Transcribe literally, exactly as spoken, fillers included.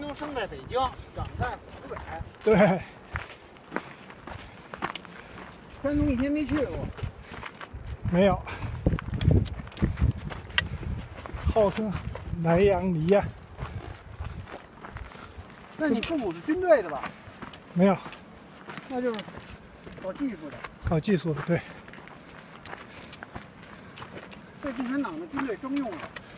京，生在北京，长在湖北。 对。 山东一天没去过。 没有。号称南洋梨呀。 那你父母是军队的吧？ 没有。 那就是搞技术的。 搞技术的，对。 被共产党的军队征用了。